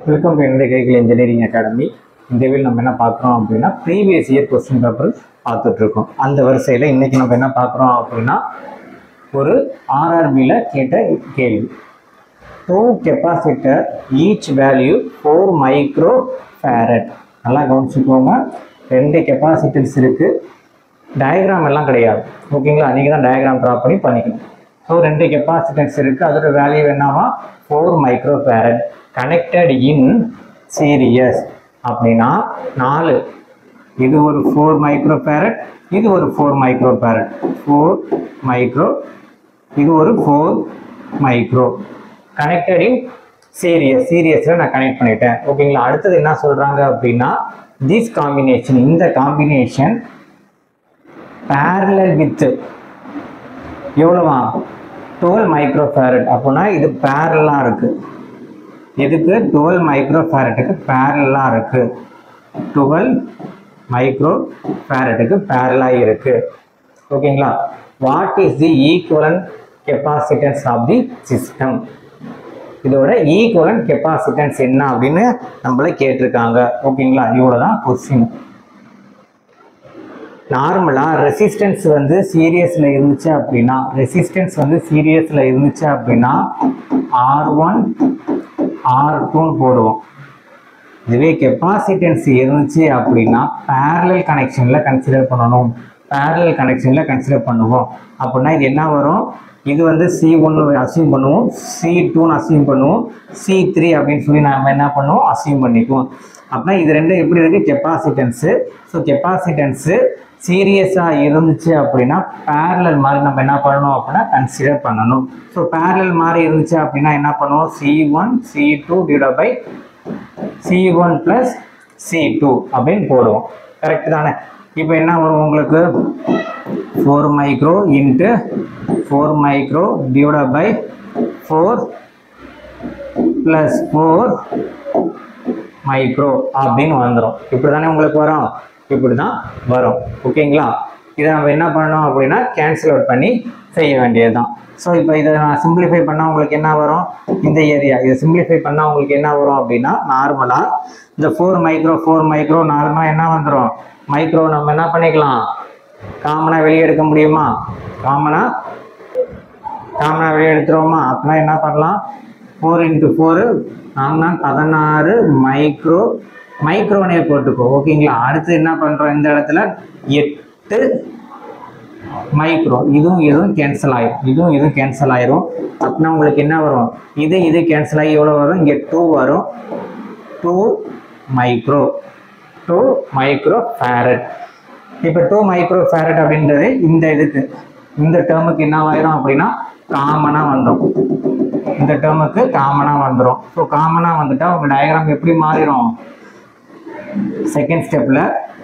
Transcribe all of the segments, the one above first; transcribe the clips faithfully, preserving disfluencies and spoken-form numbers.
Welcome to electrical engineering academy. இந்த வீடியோவில் நம்ம என்ன பார்க்குறோம் அப்படின்னா ப்ரீவியஸ் இயர் கொஸ்டின் பேப்பர் பார்த்துட்ருக்கோம். அந்த வரிசையில் இன்றைக்கி நம்ம என்ன பார்க்குறோம் அப்படின்னா ஒரு ஆர்ஆர்பியில் கேட்ட கேள்வி. Two capacitor each value four micro farad. நல்லா கவனிச்சுக்கோங்க, ரெண்டு கெப்பாசிட்டர்ஸ் இருக்குது, டயக்ராம் எல்லாம் கிடையாது. ஓகேங்களா, நீங்கள் தான் டயக்ராம் ட்ரா பண்ணி பண்ணிக்கணும். ஸோ ரெண்டு கெப்பாசிட்டன்ஸ் இருக்குது, அதோட வேல்யூ என்னவா four micro farad connected in series. அப்படின்னா நாலு, இது ஒரு ஃபோர் மைக்ரோ ஃபேரட், இது ஒரு four micro farad, four micro, இது ஒரு four micro connected in series. சீரியஸில் நான் கனெக்ட் பண்ணிட்டேன். ஓகேங்களா, அடுத்தது என்ன சொல்கிறாங்க அப்படின்னா திஸ் காம்பினேஷன், இந்த காம்பினேஷன் parallel with எவ்வளவா டுவெல் மைக்ரோ ஃபேரட். அப்படின்னா இது பேரலாக இருக்குது, இதுக்கு டுவெல் மைக்ரோ ஃபேரட்டுக்கு பேரலாக இருக்குது, டுவெல் மைக்ரோ ஃபேரட்டுக்கு பேரலாக இருக்குது. ஓகேங்களா, what is the equivalent capacitance of the system? இதோட ஈக்குவலன்ட் கெப்பாசிட்டன்ஸ் என்ன அப்படின்னு நம்மள கேட்டிருக்காங்க. ஓகேங்களா, இவ்வளோதான் கொஸ்டின். நார்மலாக ரெசிஸ்டன்ஸ் வந்து சீரியஸில் இருந்துச்சு அப்படின்னா ரெசிஸ்டன்ஸ் வந்து சீரியஸில் இருந்துச்சு அப்படின்னா ஆர் ஒன் ஆர் டூன்னு போடுவோம். இதுவே கெப்பாசிட்டன்ஸ் இருந்துச்சு அப்படின்னா பேரலல் கனெக்ஷனில் கன்சிடர் பண்ணணும், பேரலல் கனெக்ஷனில் கன்சிடர் பண்ணுவோம். அப்படின்னா இது என்ன வரும், இது வந்து சி ஒன்று அசியூம் பண்ணுவோம், சி டூன்னு அசியூம் பண்ணுவோம், சி த்ரீ அப்படின்னு சொல்லி நம்ம என்ன பண்ணுவோம் அசியூம் பண்ணிக்குவோம். அப்படின்னா இது ரெண்டும் எப்படி இருக்குது கெப்பாசிட்டன்ஸு. ஸோ கெப்பாசிட்டன்ஸு சீரியஸாக இருந்துச்சு அப்படின்னா பேரலல் மாதிரி நம்ம என்ன பண்ணணும் அப்படின்னா கன்சிடர் பண்ணணும். ஸோ பேரலல் மாதிரி இருந்துச்சு அப்படின்னா என்ன பண்ணுவோம், C one C two divide by C one plus C two அப்படின்னு போடுவோம். கரெக்டு தானே? இப்போ என்ன வரும் உங்களுக்கு, four micro into four micro divide by four plus four micro அப்படின்னு வந்துடும். இப்படி தானே உங்களுக்கு வரும், இப்படி தான் வரும். ஓகேங்களா, இதை நம்ம என்ன பண்ணணும் அப்படின்னா கேன்சல் அவுட் பண்ணி செய்ய வேண்டியது தான். ஸோ இப்போ இதை நான் சிம்பிளிஃபை பண்ணால் உங்களுக்கு என்ன வரும், இந்த ஏரியா இதை சிம்பிளிஃபை பண்ணால் உங்களுக்கு என்ன வரும் அப்படின்னா நார்மலாக இந்த ஃபோர் மைக்ரோ ஃபோர் மைக்ரோ நார்மலாக என்ன வந்துடும், மைக்ரோ நம்ம என்ன பண்ணிக்கலாம் காமனாக வெளியே எடுக்க முடியுமா, காமனாக காமனாக வெளியே எடுத்துருவோமா. அப்படின்னா என்ன பண்ணலாம், ஃபோர் இன்ட்டு ஃபோரு நாம்னா பதினாறு மைக்ரோ, மைக்ரோனே போட்டுக்கோ. ஓகேங்களா, அடுத்து என்ன பண்ணுறோம், இந்த இடத்துல எட்டு மைக்ரோ, இதுவும் இதுவும் கேன்சல் ஆயிரும், இதுவும் இதுவும் கேன்சல் ஆயிரும். அப்படின்னா உங்களுக்கு என்ன வரும், இது இது கேன்சல் ஆகி எவ்வளோ வரும், இங்கே டூ வரும், two micro, two micro farad. இப்போ டூ மைக்ரோ ஃபேரட் அப்படின்றது இந்த இதுக்கு இந்த டேர்முக்கு என்ன ஆயிரும் அப்படின்னா காமனாக வந்துடும், இந்த டேர்முக்கு காமனாக வந்துடும். ஸோ காமனாக வந்துட்டா உங்கள் டயக்ராம் எப்படி மாறிடும், செகண்ட் ஸ்டெப்பில்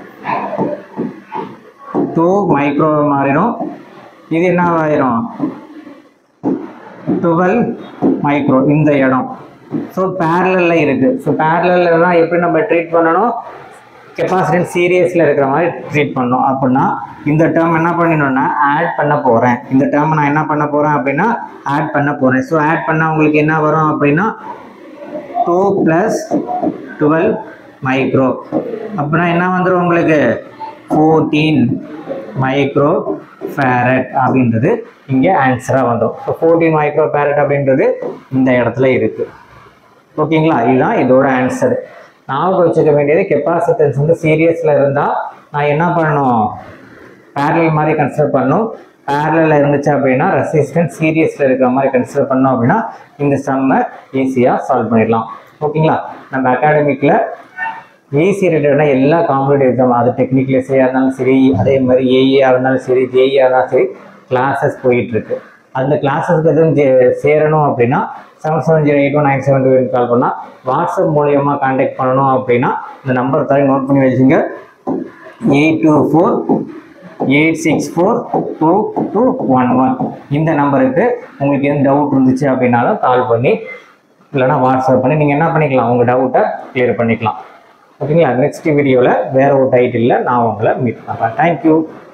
டூ மைக்ரோ மாறிடும், இது என்ன ஆயிரும் டுவெல் மைக்ரோ இந்த இடம். ஸோ பேரலில் இருக்குது. ஸோ பேரலில் எப்படி நம்ம ட்ரீட் பண்ணணும், கெப்பாசிட்டன்ஸ் சீரியஸில் இருக்கிற மாதிரி ட்ரீட் பண்ணணும். அப்படின்னா இந்த டேர்ம் என்ன பண்ணிடணும்னா ஆட் பண்ண போகிறேன், இந்த டேர்ம் நான் என்ன பண்ண போகிறேன் அப்படின்னா ஆட் பண்ண போகிறேன். ஸோ ஆட் பண்ணால் உங்களுக்கு என்ன வரும் அப்படின்னா டூ ப்ளஸ் டுவெல் மைக்ரோ. அப்படின்னா என்ன வந்துடும் உங்களுக்கு ஃபோர்டீன் மைக்ரோ ஃபேரட் அப்படின்றது இங்கே ஆன்சராக வந்துடும். ஸோ ஃபோர்டீன் மைக்ரோ ஃபேரட் அப்படின்றது இந்த இடத்துல இருக்குது. ஓகேங்களா, இதுதான் இதோட ஆன்சர். ஞாபகம் வச்சுக்க வேண்டியது கெப்பாசிட்டன்ஸ் வந்து சீரியஸில் இருந்தால் நான் என்ன பண்ணணும் பேரலல் மாதிரி கன்சிடர் பண்ணணும், பேரலில் இருந்துச்சு அப்படின்னா ரெசிஸ்டன்ஸ் சீரியஸில் இருக்கிற மாதிரி கன்சிடர் பண்ணோம் அப்படின்னா இந்த சம்மை ஈஸியாக சால்வ் பண்ணிடலாம். ஓகேங்களா, நம்ம அகாடமிக்கில் ஈஸி ரிலேட்டடாக எல்லா காம்படிட்டிவ் எக்ஸாம், அது டெக்னிக்கல் எஸ்ஐயாக இருந்தாலும் சரி, அதே மாதிரி ஏஇயாக இருந்தாலும் சரி, ஜேஇயாக இருந்தாலும் சரி கிளாஸஸ் போயிட்டுருக்கு. அந்த கிளாஸஸ்க்கு எதுவும் சேரணும் அப்படின்னா seven seven zero eight one nine seven two call பண்ணால், வாட்ஸ்அப் மூலியமாக கான்டாக்ட் பண்ணணும் அப்படின்னா இந்த நம்பர் தர நோட் பண்ணி வச்சுங்க, eight two four eight six four two two one one. இந்த நம்பருக்கு உங்களுக்கு எந்த டவுட் இருந்துச்சு அப்படின்னாலும் கால் பண்ணி இல்லைனா வாட்ஸ்அப் பண்ணி நீங்கள் என்ன பண்ணிக்கலாம், உங்கள் டவுட்டை கிளியர் பண்ணிக்கலாம். ஓகேங்களா, நெக்ஸ்ட் வீடியோவில் வேறு ஒரு டைட்டிலில் நான் உங்களை மீட் பண்ணுறேன். தேங்க்யூ.